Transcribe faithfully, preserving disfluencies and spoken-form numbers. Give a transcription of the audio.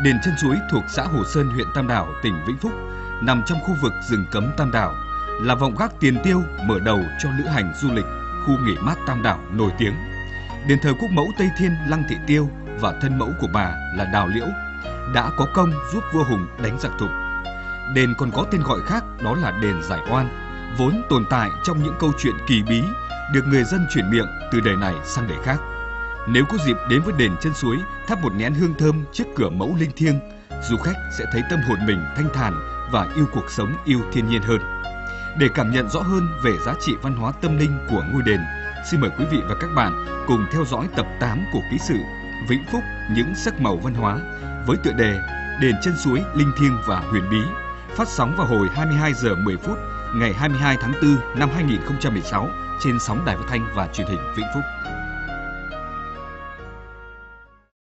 Đền Chân Suối thuộc xã Hồ Sơn, huyện Tam Đảo, tỉnh Vĩnh Phúc, nằm trong khu vực rừng cấm Tam Đảo, là vọng gác tiền tiêu mở đầu cho lữ hành du lịch khu nghỉ mát Tam Đảo nổi tiếng. Đền thờ quốc mẫu Tây Thiên Lăng Thị Tiêu và thân mẫu của bà là Đào Liễu đã có công giúp vua Hùng đánh giặc Thục. Đền còn có tên gọi khác, đó là đền Giải Oan, vốn tồn tại trong những câu chuyện kỳ bí được người dân chuyển miệng từ đời này sang đời khác. Nếu có dịp đến với đền Chân Suối, thắp một nén hương thơm trước cửa mẫu linh thiêng, du khách sẽ thấy tâm hồn mình thanh thản và yêu cuộc sống, yêu thiên nhiên hơn. Để cảm nhận rõ hơn về giá trị văn hóa tâm linh của ngôi đền, xin mời quý vị và các bạn cùng theo dõi tập tám của ký sự Vĩnh Phúc những sắc màu văn hóa với tựa đề Đền Chân Suối linh thiêng và huyền bí, phát sóng vào hồi hai mươi hai giờ mười phút ngày hai mươi hai tháng tư năm hai nghìn không trăm mười sáu trên sóng Đài Phát thanh và Truyền hình Vĩnh Phúc.